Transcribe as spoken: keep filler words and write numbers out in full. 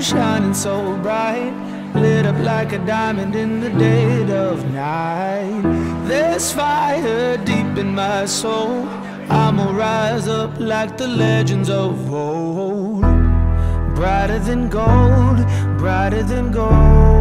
shining so bright, lit up like a diamond in the dead of night. There's fire deep in my soul, I'ma rise up like the legends of old. Brighter than gold, brighter than gold.